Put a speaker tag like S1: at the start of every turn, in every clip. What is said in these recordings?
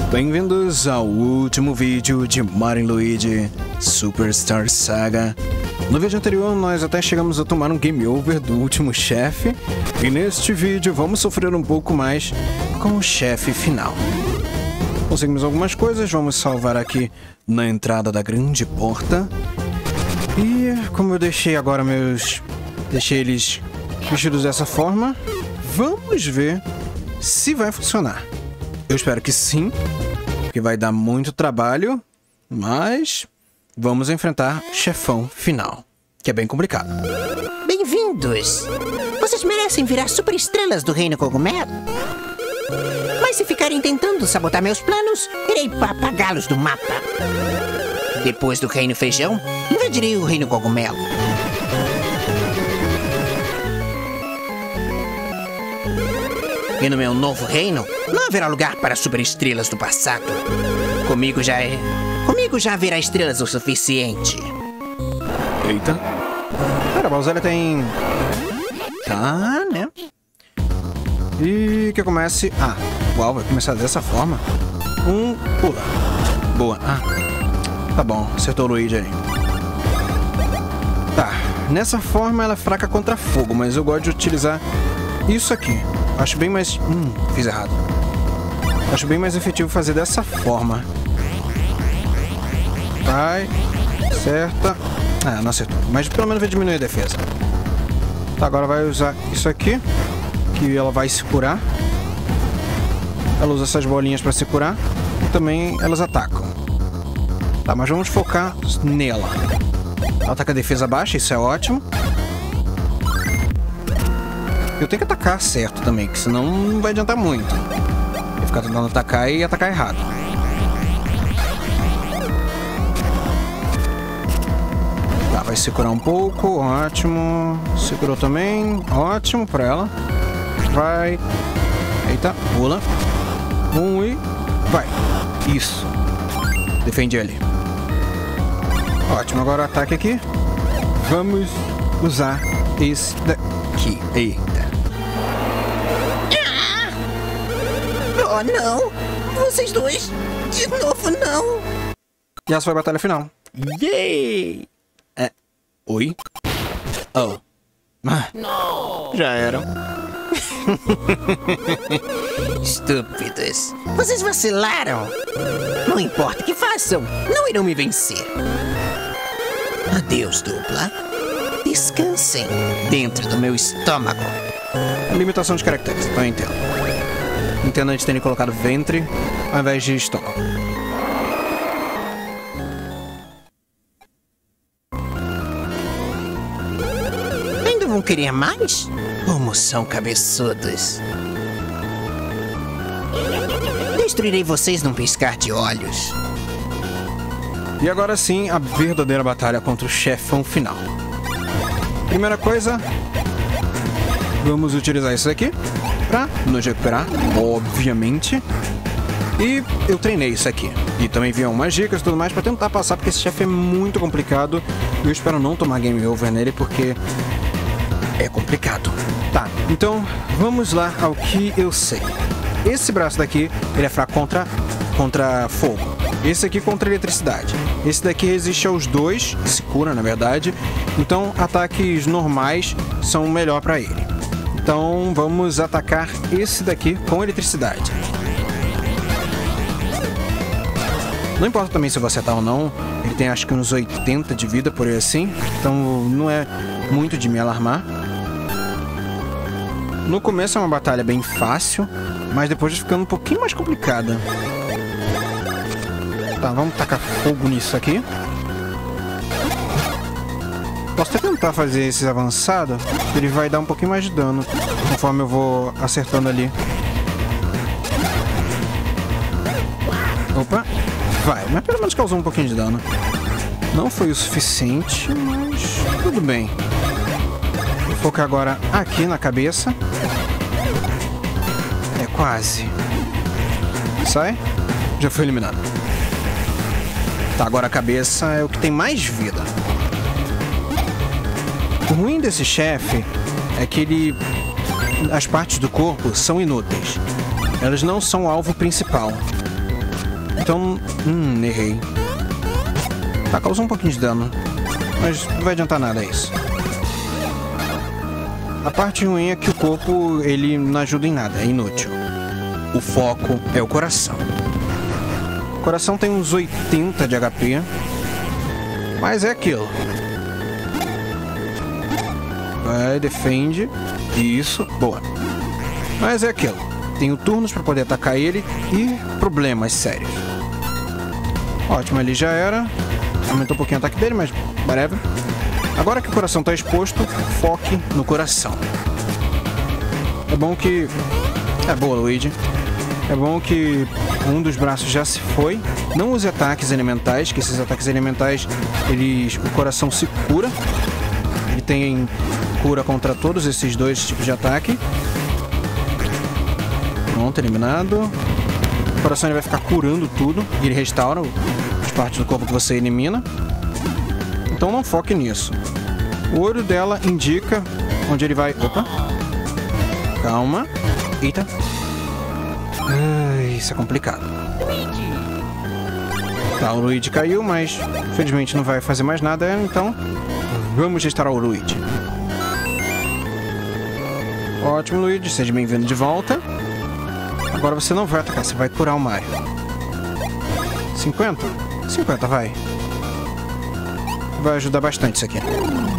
S1: Bem-vindos ao último vídeo de Mario & Luigi Superstar Saga. No vídeo anterior nós até chegamos a tomar um game over do último chefe, e neste vídeo vamos sofrer um pouco mais com o chefe final. Conseguimos algumas coisas, vamos salvar aqui na entrada da grande porta. E como eu deixei agora deixei eles vestidos dessa forma, vamos ver se vai funcionar. Eu espero que sim, porque vai dar muito trabalho, mas vamos enfrentar o chefão final, que é bem complicado.
S2: Bem-vindos! Vocês merecem virar super estrelas do Reino Cogumelo. Mas se ficarem tentando sabotar meus planos, irei apagá-los do mapa. Depois do Reino Feijão, invadirei o Reino Cogumelo. E no meu novo reino, não haverá lugar para superestrelas do passado. Comigo já haverá estrelas o suficiente.
S1: Eita. Cara, a Bowser tem... Tá, né? E que comece... Ah, uau, vai começar dessa forma. Pula. Boa. Ah, tá bom, acertou o Luigi aí. Tá, nessa forma ela é fraca contra fogo, mas eu gosto de utilizar isso aqui. Acho bem mais... fiz errado. Acho bem mais efetivo fazer dessa forma. Vai. Acerta. Ah, não acertou. Mas pelo menos vai diminuir a defesa. Tá, agora vai usar isso aqui, que ela vai se curar. Ela usa essas bolinhas pra se curar. E também elas atacam. Tá, mas vamos focar nela. Ela tá com a defesa baixa, isso é ótimo. Eu tenho que atacar certo também, que senão não vai adiantar muito. Vou ficar tentando atacar e atacar errado. Tá, vai se curar um pouco, ótimo. Se curou também, ótimo pra ela. Vai. Eita, pula. E vai. Isso. Defende ele. Ótimo, agora o ataque aqui. Vamos usar esse daqui. Eita.
S2: Oh, não! Vocês dois! De novo, não!
S1: E essa foi a batalha final. Yay! Oi? Oh.
S2: Não!
S1: Já era.
S2: Estúpidos! Vocês vacilaram! Não importa o que façam, não irão me vencer. Adeus, dupla. Descansem dentro do meu estômago.
S1: Limitação de caracteres, então eu entendo. Entendo antes de terem colocado ventre ao invés de estômago.
S2: Ainda vão querer mais? Como são cabeçudos? Destruirei vocês num piscar de olhos.
S1: E agora sim, a verdadeira batalha contra o chefão final. Primeira coisa, vamos utilizar isso aqui pra nos recuperar, obviamente. E eu treinei isso aqui. E também vi umas dicas e tudo mais pra tentar passar, porque esse chefe é muito complicado. E eu espero não tomar game over nele, porque é complicado. Tá, então vamos lá ao que eu sei. Esse braço daqui, ele é fraco contra fogo. Esse aqui contra eletricidade. Esse daqui resiste aos dois, se cura na verdade. Então ataques normais são melhor pra ele. Então vamos atacar esse daqui com eletricidade. Não importa também se eu vou acertar ou não. Ele tem acho que uns 80 de vida, por aí assim. Então não é muito de me alarmar. No começo é uma batalha bem fácil, mas depois vai ficando um pouquinho mais complicada. Tá, vamos tacar fogo nisso aqui. Posso até tentar fazer esse avançado. Ele vai dar um pouquinho mais de dano conforme eu vou acertando ali. Opa, vai, mas pelo menos causou um pouquinho de dano. Não foi o suficiente, mas tudo bem. Vou focar agora aqui na cabeça. É quase. Sai. Já foi eliminado. Tá, agora a cabeça é o que tem mais vida. O ruim desse chefe é que as partes do corpo são inúteis. Elas não são o alvo principal. Então, errei. Tá, causou um pouquinho de dano. Mas não vai adiantar nada isso. A parte ruim é que o corpo, ele não ajuda em nada, é inútil. O foco é o coração. O coração tem uns 80 de HP. Mas é aquilo. Vai, defende. Isso, boa. Mas é aquilo. Tenho turnos para poder atacar ele e problemas sérios. Ótimo, ele já era. Aumentou um pouquinho o ataque dele, mas whatever. Agora que o coração está exposto, foque no coração. É bom que... É boa, Luigi. É bom que um dos braços já se foi. Não use ataques elementais, que esses ataques elementais, o coração se cura. Ele tem cura contra todos esses dois tipos de ataque. Pronto, eliminado. O coração ele vai ficar curando tudo e ele restaura as partes do corpo que você elimina. Então não foque nisso. O olho dela indica onde ele vai... Opa! Calma. Eita. Isso é complicado. Tá, o Luigi caiu, mas infelizmente não vai fazer mais nada, então vamos restaurar o Luigi. Ótimo, Luigi, seja bem-vindo de volta. Agora você não vai atacar, você vai curar o Mario. 50? 50, vai. Vai ajudar bastante isso aqui.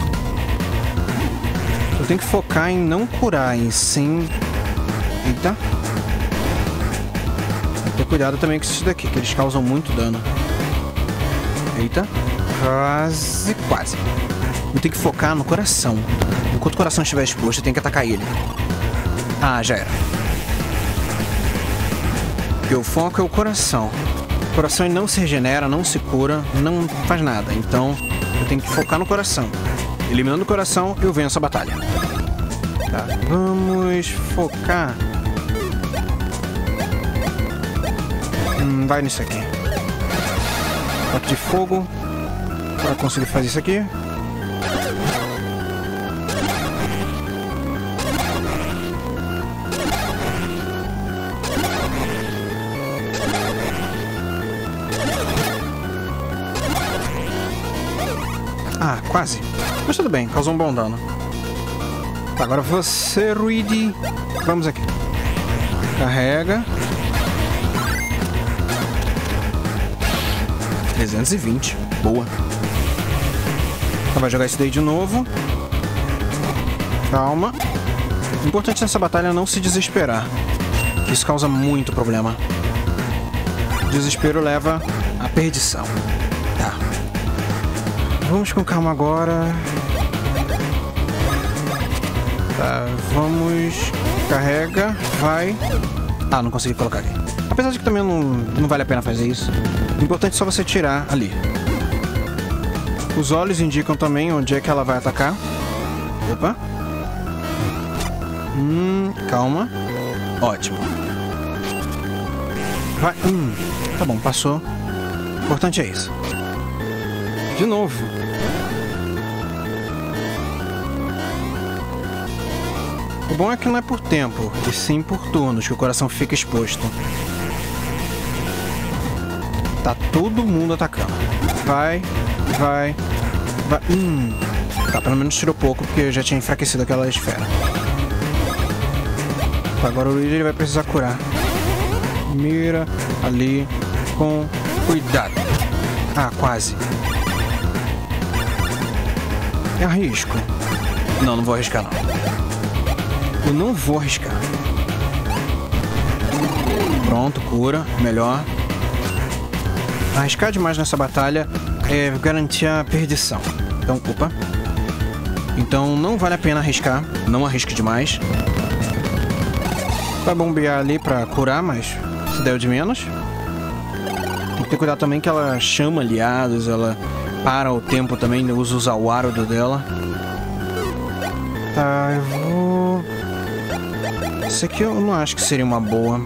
S1: Eu tenho que focar em não curar, em sim... Eita. Tem que ter cuidado também com esses daqui, que eles causam muito dano. Eita. Quase. Eu tenho que focar no coração. Enquanto o coração estiver exposto, eu tenho que atacar ele. Ah, já era. Porque o foco é o coração. O coração ele não se regenera, não se cura, não faz nada. Então, eu tenho que focar no coração. Eliminando o coração, eu venço a batalha. Tá, vamos focar. Vai nisso aqui. Toque de fogo. Para conseguir fazer isso aqui. Ah, quase. Mas tudo bem, causou um bom dano. Tá, agora você, Luigi. Vamos aqui. Carrega. 320. Boa. Então vai jogar isso daí de novo. Calma. O importante nessa batalha é não se desesperar. Isso causa muito problema. Desespero leva à perdição. Tá. Vamos com calma agora. Tá, vamos... Carrega, vai... Ah, não consegui colocar aqui. Apesar de que também não vale a pena fazer isso. O importante é só você tirar ali. Os olhos indicam também onde é que ela vai atacar. Opa. Calma. Ótimo. Vai. Tá bom, passou. O importante é isso. De novo. O bom é que não é por tempo, e sim por turnos, que o coração fica exposto. Tá todo mundo atacando. Vai. Tá, pelo menos tirou pouco, porque eu já tinha enfraquecido aquela esfera. Tá, agora o Luigi ele vai precisar curar. Mira ali com cuidado. Ah, quase. Arrisco. Não vou arriscar não. Eu não vou arriscar. Pronto, cura. Melhor. Arriscar demais nessa batalha é garantir a perdição. Então, opa. Então não vale a pena arriscar. Não arrisque demais. Vai bombear ali pra curar, mas se der o de menos. Tem que ter cuidado também que ela chama aliados, ela para o tempo também, usa o Zawarudo dela. Tá, eu vou... Esse aqui eu não acho que seria uma boa.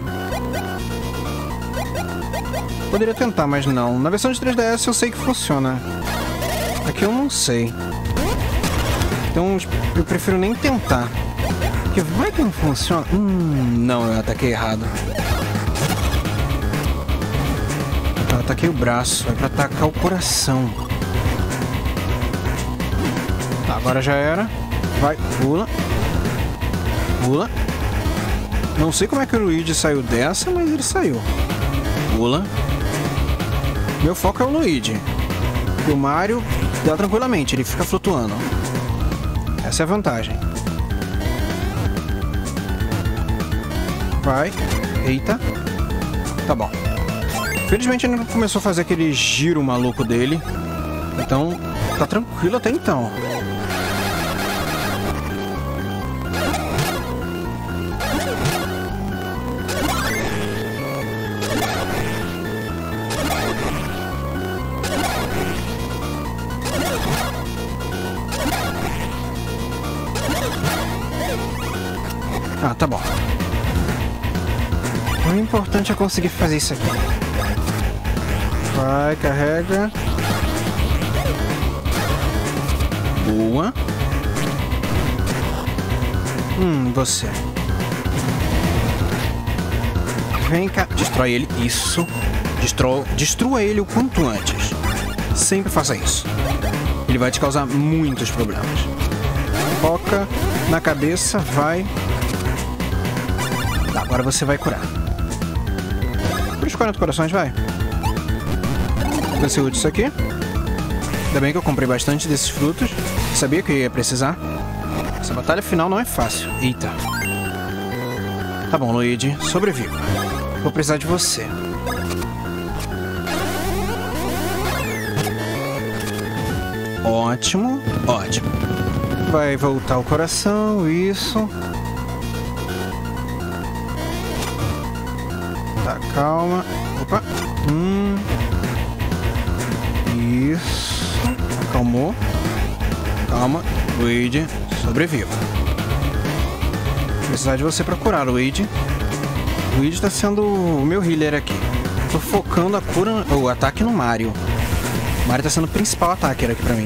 S1: Poderia tentar, mas não. Na versão de 3DS eu sei que funciona. Aqui eu não sei. Então eu prefiro nem tentar. Porque vai que não funciona. Não, eu ataquei errado. ataquei o braço. É pra atacar o coração. Tá, agora já era. Vai, pula. Pula. Não sei como é que o Luigi saiu dessa, mas ele saiu. Pula. Meu foco é o Luigi. E o Mario dá tranquilamente, ele fica flutuando. Essa é a vantagem. Vai. Eita. Tá bom. Felizmente ele não começou a fazer aquele giro maluco dele. Então, tá tranquilo até então. Ah, tá bom. O importante é conseguir fazer isso aqui. Vai, carrega. Boa. Você. Vem cá. Destrói ele. Isso. Destrua ele o quanto antes. Sempre faça isso. Ele vai te causar muitos problemas. Foca na cabeça. Vai. Tá, agora você vai curar. Por os 40 corações, vai. Você usa isso aqui. Ainda bem que eu comprei bastante desses frutos. Sabia que eu ia precisar. Essa batalha final não é fácil. Eita. Tá bom, Luigi. Sobreviva. Vou precisar de você. Ótimo. Ótimo. Vai voltar o coração. Isso. Tá, calma. Opa. Isso. Acalmou. Calma. Luigi, sobreviva. Vou precisar de você pra curar, Luigi. Luigi tá sendo o meu healer aqui. Tô focando a cura, o ataque no Mario. O Mario tá sendo o principal ataque aqui pra mim.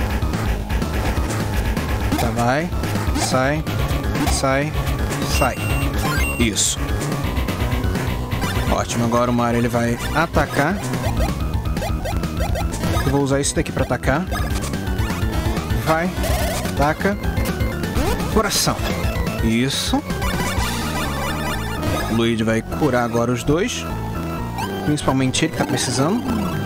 S1: Tá, vai. Sai. Sai. Sai. Isso. Ótimo, agora o Mario ele vai atacar. Eu vou usar isso daqui pra atacar. Vai. Ataca. Coração. Isso. O Luigi vai curar agora os dois. Principalmente ele que tá precisando.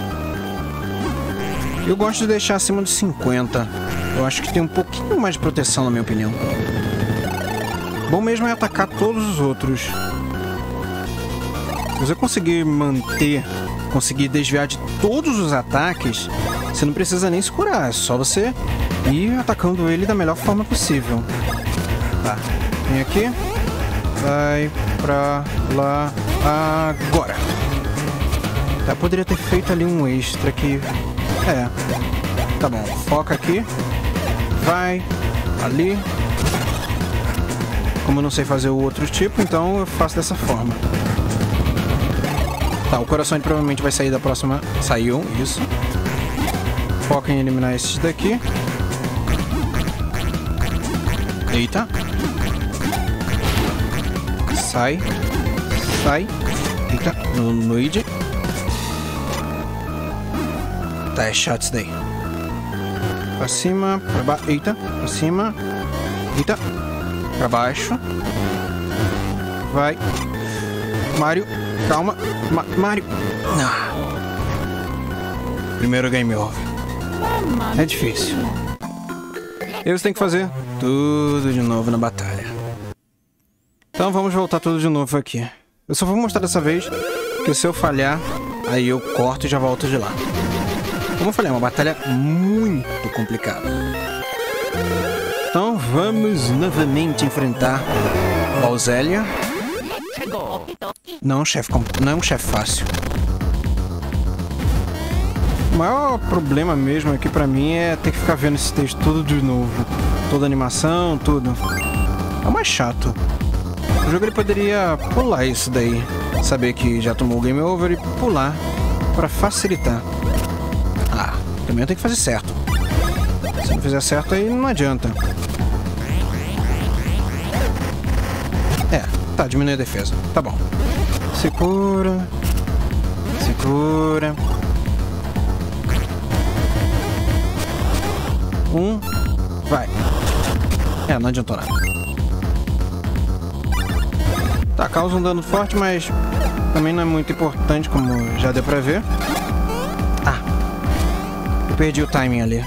S1: Eu gosto de deixar acima de 50. Eu acho que tem um pouquinho mais de proteção, na minha opinião. Bom mesmo é atacar todos os outros. Se você conseguir manter, conseguir desviar de todos os ataques, você não precisa nem se curar. É só você ir atacando ele da melhor forma possível. Tá, vem aqui. Vai pra lá agora. Tá, poderia ter feito ali um extra aqui. É. Tá bom, foca aqui. Vai. Ali. Como eu não sei fazer o outro tipo, então eu faço dessa forma. Tá, o coração provavelmente vai sair da próxima... Saiu, isso. Foca em eliminar esses daqui. Eita. Sai. Sai. Eita, no Luigi. Tá, é chato isso daí. Pra cima, pra baixo. Eita, pra cima. Eita. Pra baixo. Vai. Mario. Calma. Mario. Ah. Primeiro game over. É difícil. E você tem que fazer tudo de novo na batalha. Então vamos voltar tudo de novo aqui. Eu só vou mostrar dessa vez que se eu falhar, aí eu corto e já volto de lá. Como eu falei, é uma batalha muito complicada. Então vamos novamente enfrentar Bowselia. Não, não é um chefe fácil. O maior problema mesmo aqui pra mim é ter que ficar vendo esse texto tudo de novo. Toda a animação, tudo. É o mais chato. O jogo ele poderia pular isso daí. Saber que já tomou o game over e pular pra facilitar. Ah, também eu tenho que fazer certo. Se não fizer certo aí não adianta. É, tá, diminui a defesa. Tá bom. Segura. Segura. adiantou nada. Tá, causa um dano forte, mas também não é muito importante, como já deu pra ver. Ah, eu perdi o timing ali.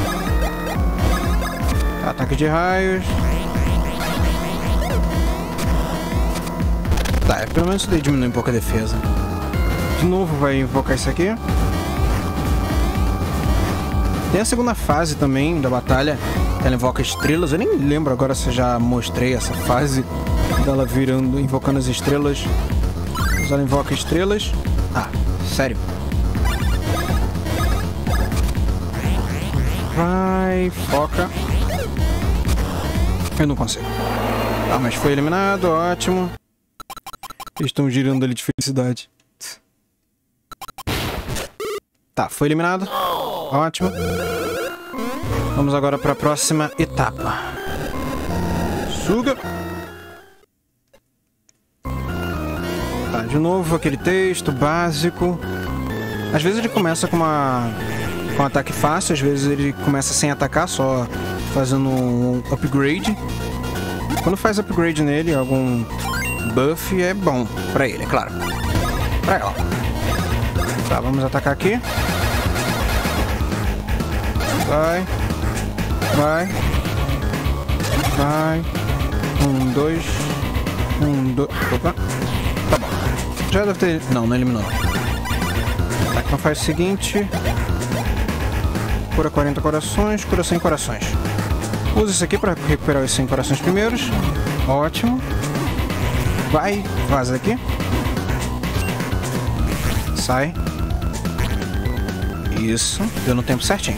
S1: Ataque de raios. Tá, pelo menos isso daí diminui um pouco a defesa. De novo vai invocar isso aqui. Tem a segunda fase também da batalha, ela invoca estrelas. Eu nem lembro agora se eu já mostrei essa fase dela virando, invocando as estrelas. Mas ela invoca estrelas. Ah, sério. Vai, foca. Eu não consigo. Ah, mas foi eliminado, ótimo. Eles estão girando ali de felicidade. Tá, foi eliminado. Ótimo. Vamos agora para a próxima etapa. Suga. Tá, de novo aquele texto básico. Às vezes ele começa com um ataque fácil, às vezes ele começa sem atacar, só fazendo um upgrade. Quando faz upgrade nele, algum buff é bom pra ele, é claro. Pra ela. Tá, vamos atacar aqui. Vai. Vai. Vai. 1, 2. 1, 2. Opa. Tá bom. Já deve ter... Não eliminou. Tá, então faz o seguinte. Cura 40 corações, cura 100 corações. Usa isso aqui pra recuperar os 100 corações primeiros. Ótimo. Vai. Vaza daqui. Sai. Isso. Deu no tempo certinho.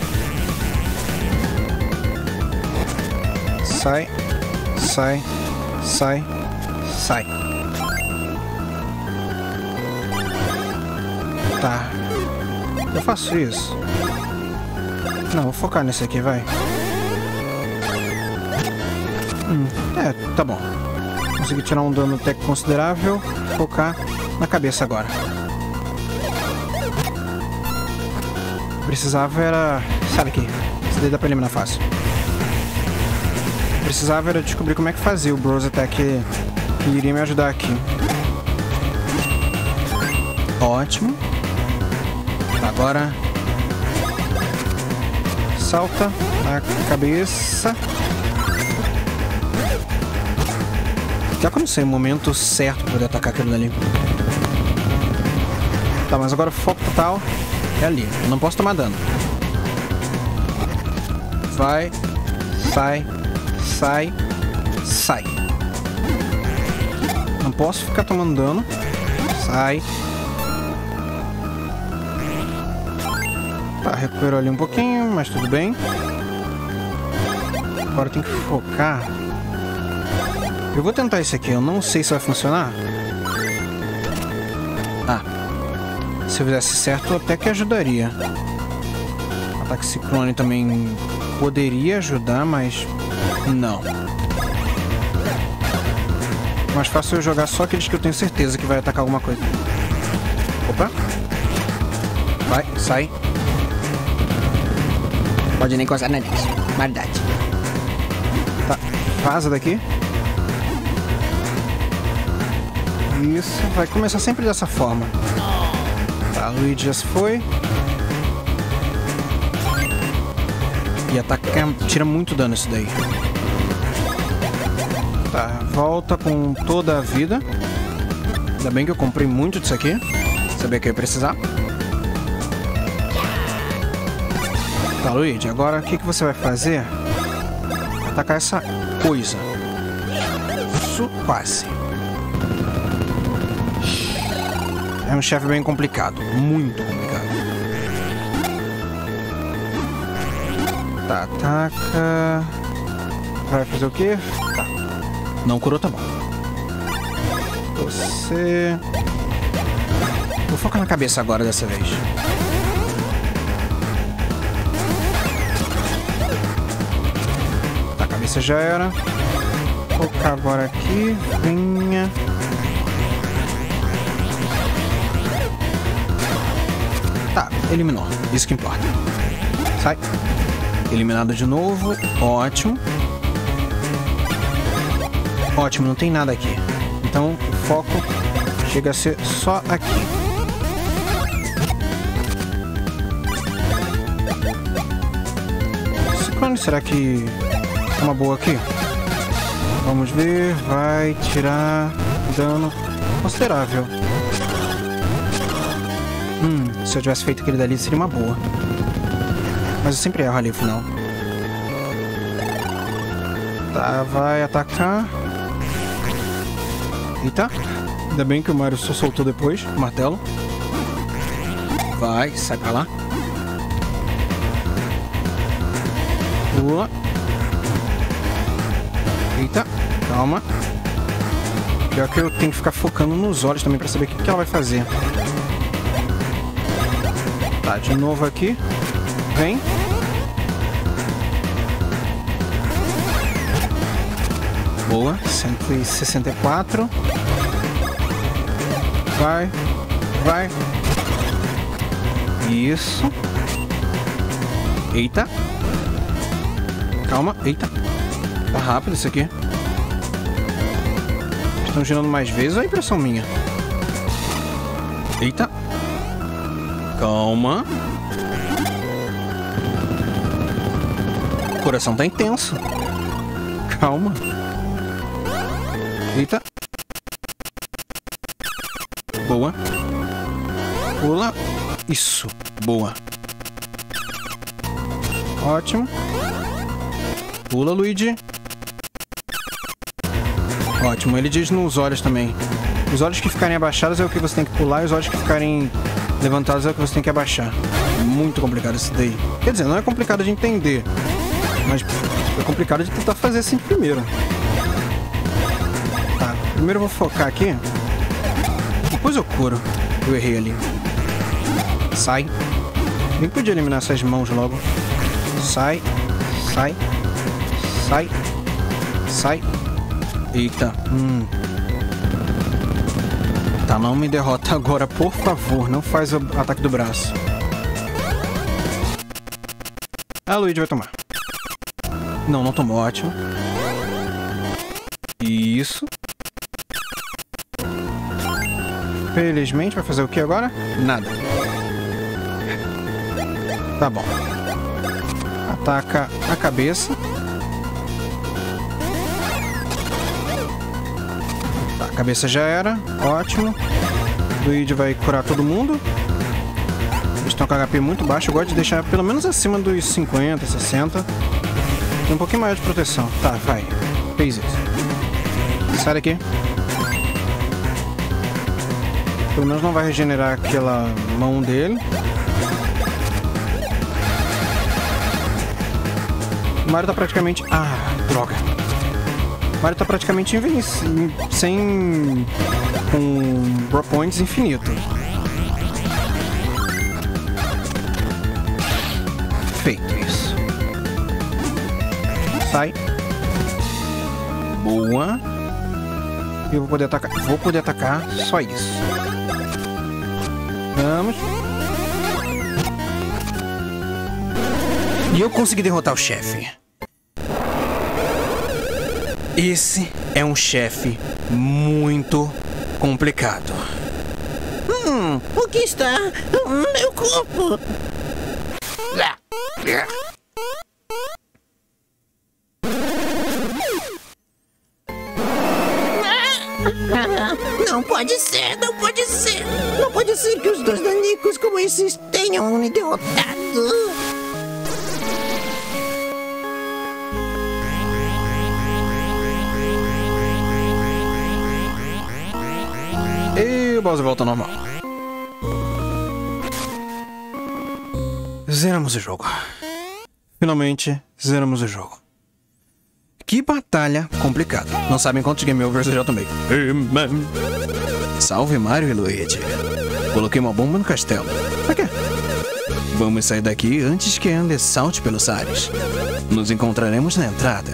S1: Sai. Sai. Sai. Sai. Tá. Eu faço isso. Não, vou focar nesse aqui, vai. Tá bom. Consegui tirar um dano até considerável. Focar na cabeça agora. Precisava era... Sabe aqui. Isso daí dá pra eliminar fácil. Precisava era descobrir como é que fazia o Bros Attack que iria me ajudar aqui. Ótimo. Agora... Salta a cabeça. Já que eu não sei o momento certo para poder atacar aquilo ali. Tá, mas agora o foco total é ali. Eu não posso tomar dano. Vai. Sai. Sai. Sai. Não posso ficar tomando dano. Sai. Tá, recuperou ali um pouquinho, mas tudo bem. Agora tem que focar. Eu vou tentar isso aqui, eu não sei se vai funcionar. Ah, se eu fizesse certo, até que ajudaria. Ataque ciclone também poderia ajudar, mas não. Mais fácil eu jogar só aqueles que eu tenho certeza que vai atacar alguma coisa. Opa. Vai, sai.
S2: Pode nem encostar na nariz. Maldade.
S1: Tá, vaza daqui. Isso, vai começar sempre dessa forma. Tá, Luigi já se foi. E ataca, tira muito dano isso daí. Tá, volta com toda a vida. Ainda bem que eu comprei muito disso aqui. Sabia que eu ia precisar. Tá, Luigi, agora o que você vai fazer? Atacar essa coisa. Isso, quase. É um chefe bem complicado. Muito complicado. Tá, ataca. Vai fazer o quê? Tá. Não curou, tá bom. Você... Vou focar na cabeça agora dessa vez. Tá, a cabeça já era. Vou focar agora aqui. Venha. Tá, eliminou. Isso que importa. Sai. Eliminado de novo. Ótimo. Ótimo, não tem nada aqui. Então o foco chega a ser só aqui. Ciclone, será que é uma boa aqui? Vamos ver. Vai tirar dano considerável. Se eu tivesse feito aquele dali seria uma boa. Mas eu sempre erro ali no final. Tá, vai atacar. Eita. Ainda bem que o Mario só soltou depois o martelo. Vai, sai pra lá. Pula. Eita, calma. Pior que eu tenho que ficar focando nos olhos também pra saber o que ela vai fazer. Tá, de novo aqui. Vem. Boa, 164. Vai, vai. Isso. Eita. Calma, eita. Tá rápido isso aqui. Estão girando mais vezes ou é impressão minha? Eita. Calma. O coração tá intenso. Calma. Eita. Boa. Pula. Isso. Boa. Ótimo. Pula, Luigi. Ótimo. Ele diz nos olhos também. Os olhos que ficarem abaixados é o que você tem que pular. E os olhos que ficarem levantados é o que você tem que abaixar. É muito complicado isso daí. Quer dizer, não é complicado de entender. Mas é complicado de tentar fazer assim primeiro. Tá. Primeiro eu vou focar aqui. Depois eu curo. Eu errei ali. Sai. Nem podia eliminar essas mãos logo. Sai. Sai. Sai. Sai. Eita. Tá, não me derrota agora, por favor. Não faz o ataque do braço. Ah, Luigi vai tomar. Não, não tomou. Ótimo. Isso. Felizmente, vai fazer o que agora? Nada. Tá bom. Ataca a cabeça. Tá, a cabeça já era. Ótimo. Luigi vai curar todo mundo. Eles estão com HP muito baixo. Eu gosto de deixar pelo menos acima dos 50, 60. Tem um pouquinho mais de proteção. Tá, vai. Fez isso. Sai daqui. Pelo menos não vai regenerar aquela mão dele. O Mario tá praticamente... Ah, droga. O Mario tá praticamente sem... com Raw Points infinito. Feito isso. Sai. Boa. E eu vou poder atacar. Vou poder atacar. Só isso. Vamos. E eu consegui derrotar o chefe. Esse é um chefe muito complicado.
S2: O que está no meu corpo? Não pode ser, não pode ser. Não pode ser que os dois danicos como esses tenham me derrotado.
S1: E o Bowser volta ao normal. Zeramos o jogo. Finalmente, zeramos o jogo. Que batalha complicada. Não sabem quantos game overs eu já tomei. Salve Mario e Luigi. Coloquei uma bomba no castelo. Pra quê? Vamos sair daqui antes que Ender salte pelos ares. Nos encontraremos na entrada.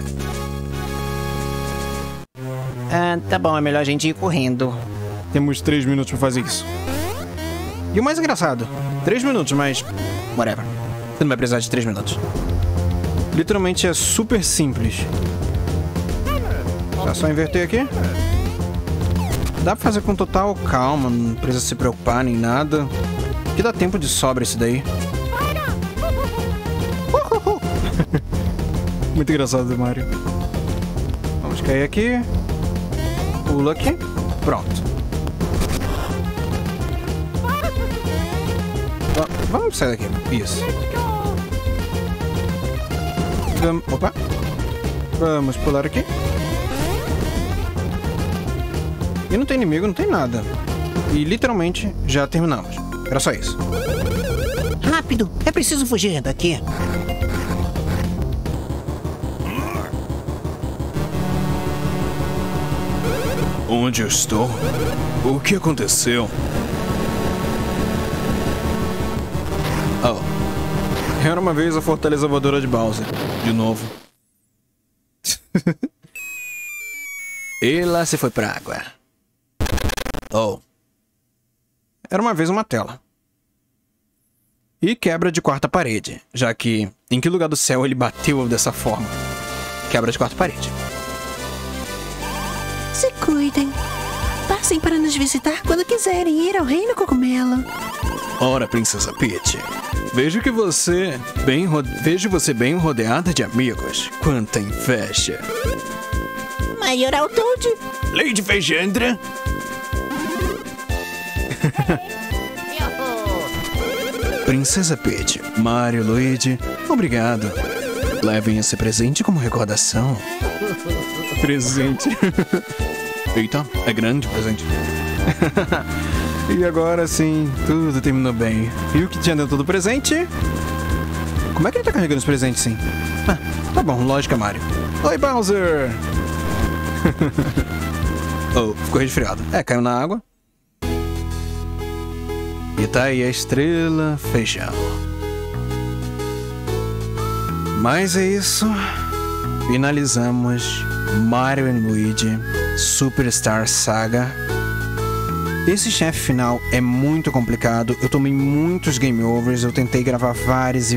S2: Tá bom, é melhor a gente ir correndo.
S1: Temos 3 minutos pra fazer isso. E o mais engraçado, 3 minutos, mas... whatever. Você não vai precisar de 3 minutos. Literalmente é super simples. Tá só inverter aqui. Dá pra fazer com total calma, não precisa se preocupar nem nada. Que dá tempo de sobra esse daí. Muito engraçado, Mario. Vamos cair aqui. Pula aqui. Pronto. Vamos sair daqui. Isso. Opa. Vamos pular aqui. E não tem inimigo, não tem nada. E literalmente já terminamos. Era só isso.
S2: Rápido, é preciso fugir daqui.
S1: Onde eu estou? O que aconteceu? Oh. Era uma vez a fortaleza voadora de Bowser. De novo. E lá se foi pra água. Oh. Era uma vez uma tela. E quebra de quarta parede, já que em que lugar do céu ele bateu dessa forma? Quebra de quarta parede.
S2: Se cuidem. Passem para nos visitar quando quiserem ir ao Reino Cogumelo.
S1: Ora, Princesa Peach, vejo você bem rodeada de amigos. Quanta inveja.
S2: Maioral Toad.
S1: Lady Feijandra. Princesa Peach, Mario, Luigi, obrigado. Levem esse presente como recordação. Presente. Eita, é grande o presente. E agora sim, tudo terminou bem. E o que tinha dentro do presente? Como é que ele tá carregando os presentes sim? Ah, tá bom, lógica, Mario. Oi, Bowser! Oh, ficou resfriado. É, caiu na água. E tá aí a estrela feijão. Mas é isso. Finalizamos Mario & Luigi Superstar Saga. Esse chefe final é muito complicado. Eu tomei muitos game overs. Eu tentei gravar várias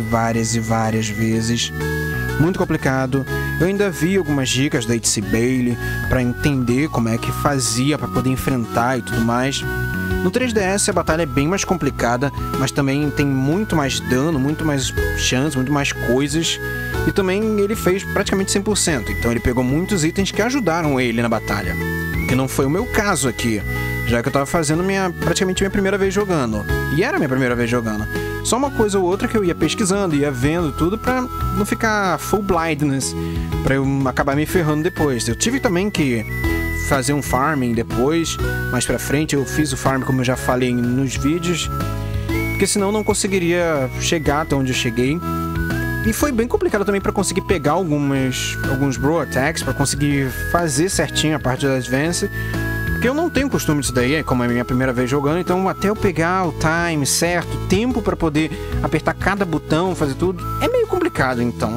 S1: vezes. Muito complicado. Eu ainda vi algumas dicas da HC Bailey para entender como é que fazia para poder enfrentar e tudo mais. No 3DS a batalha é bem mais complicada, mas também tem muito mais dano, muito mais chance, muito mais coisas. E também ele fez praticamente 100%, então ele pegou muitos itens que ajudaram ele na batalha. Que não foi o meu caso aqui, já que eu tava fazendo praticamente minha primeira vez jogando. E era minha primeira vez jogando. Só uma coisa ou outra que eu ia pesquisando, ia vendo tudo pra não ficar full blindness, pra eu acabar me ferrando depois. Eu tive também que fazer um farming depois, mais pra frente eu fiz o farm como eu já falei nos vídeos, porque senão não conseguiria chegar até onde eu cheguei. E foi bem complicado também pra conseguir pegar alguns bro attacks, pra conseguir fazer certinho a parte do advance, porque eu não tenho costume disso daí, como é a minha primeira vez jogando, então até eu pegar o time certo, o tempo pra poder apertar cada botão, fazer tudo, é meio complicado, então,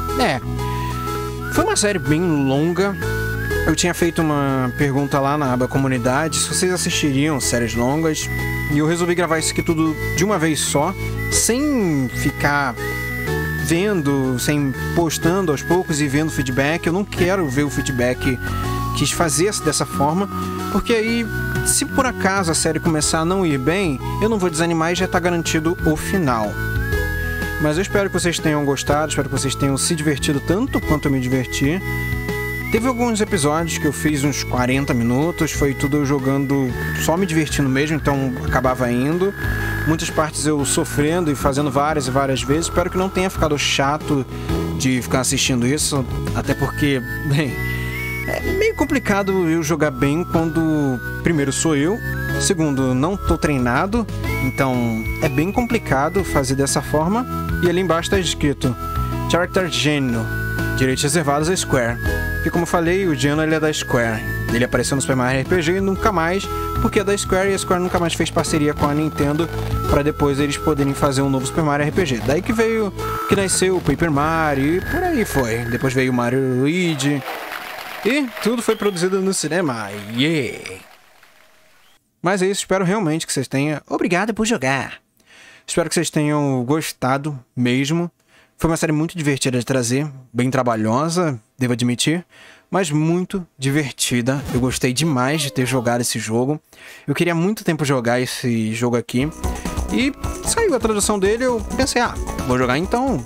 S1: foi uma série bem longa. Eu tinha feito uma pergunta lá na aba comunidade se vocês assistiriam séries longas, e eu resolvi gravar isso aqui tudo de uma vez só, sem ficar vendo, sem postando aos poucos e vendo feedback. Eu não quero ver o feedback, quis fazer dessa forma, porque aí, se por acaso a série começar a não ir bem, eu não vou desanimar e já tá garantido o final. Mas eu espero que vocês tenham gostado, espero que vocês tenham se divertido tanto quanto eu me diverti. Teve alguns episódios que eu fiz uns 40 minutos, foi tudo eu jogando, só me divertindo mesmo, então acabava indo. Muitas partes eu sofrendo e fazendo várias e várias vezes. Espero que não tenha ficado chato de ficar assistindo isso, até porque, bem, é meio complicado eu jogar bem quando, primeiro, sou eu, segundo, não tô treinado, então é bem complicado fazer dessa forma. E ali embaixo tá escrito Charter Geno, direitos reservados a Square. Porque, como eu falei, o Geno ele é da Square. Ele apareceu no Super Mario RPG e nunca mais, porque é da Square, e a Square nunca mais fez parceria com a Nintendo para depois eles poderem fazer um novo Super Mario RPG. Daí que nasceu o Paper Mario e por aí foi. Depois veio o Mario Luigi e tudo foi produzido no cinema. Yeah! Mas é isso, espero realmente que vocês tenham... Obrigado por jogar! Espero que vocês tenham gostado mesmo. Foi uma série muito divertida de trazer, bem trabalhosa, devo admitir, mas muito divertida. Eu gostei demais de ter jogado esse jogo. Eu queria há muito tempo jogar esse jogo aqui. E saiu a tradução dele, eu pensei, vou jogar então.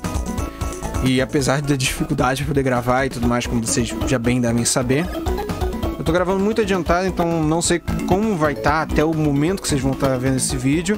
S1: E apesar da dificuldade de poder gravar e tudo mais, como vocês já bem devem saber, eu tô gravando muito adiantado, então não sei como vai estar até o momento que vocês vão estar vendo esse vídeo.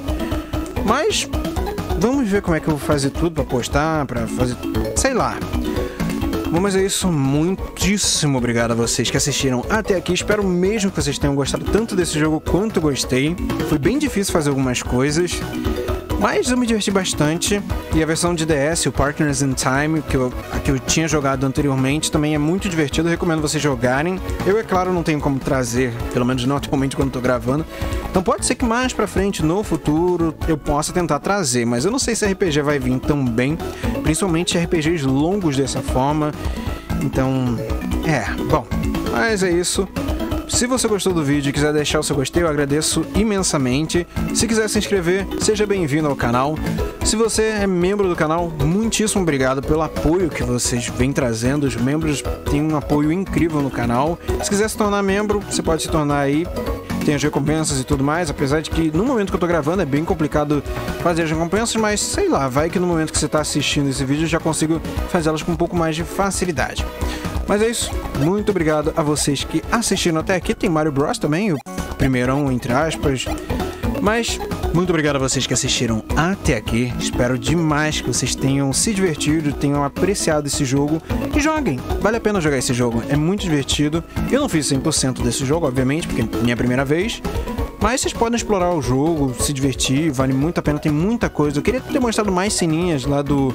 S1: Mas vamos ver como é que eu vou fazer tudo pra postar, pra fazer... sei lá. Bom, mas é isso. Muitíssimo obrigado a vocês que assistiram até aqui. Espero mesmo que vocês tenham gostado tanto desse jogo quanto eu gostei. Foi bem difícil fazer algumas coisas, mas eu me diverti bastante. E a versão de DS, o Partners in Time, que eu tinha jogado anteriormente, também é muito divertido. Eu recomendo vocês jogarem. Eu, é claro, não tenho como trazer, pelo menos não atualmente quando estou gravando. Então pode ser que mais pra frente, no futuro, eu possa tentar trazer. Mas eu não sei se RPG vai vir tão bem, principalmente RPGs longos dessa forma. Então, bom, mas é isso. Se você gostou do vídeo e quiser deixar o seu gostei, eu agradeço imensamente. Se quiser se inscrever, seja bem-vindo ao canal. Se você é membro do canal, muitíssimo obrigado pelo apoio que vocês vêm trazendo. Os membros têm um apoio incrível no canal. Se quiser se tornar membro, você pode se tornar aí. Tem as recompensas e tudo mais, apesar de que no momento que eu tô gravando é bem complicado fazer as recompensas, mas sei lá, vai que no momento que você tá assistindo esse vídeo eu já consigo fazê-las com um pouco mais de facilidade. Mas é isso, muito obrigado a vocês que assistiram até aqui. Tem Mario Bros também, o primeirão entre aspas, mas muito obrigado a vocês que assistiram até aqui. Espero demais que vocês tenham se divertido, tenham apreciado esse jogo e joguem. Vale a pena jogar esse jogo, é muito divertido. Eu não fiz 100% desse jogo, obviamente, porque é minha primeira vez, mas vocês podem explorar o jogo, se divertir, vale muito a pena, tem muita coisa. Eu queria ter mostrado mais ceninhas lá do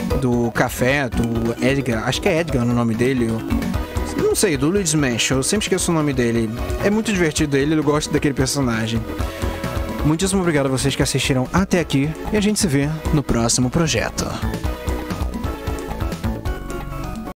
S1: café, do Edgar, acho que é Edgar o nome dele, não sei, do Luigi Mansion, eu sempre esqueço o nome dele. É muito divertido ele, eu gosto daquele personagem. Muitíssimo obrigado a vocês que assistiram até aqui e a gente se vê no próximo projeto.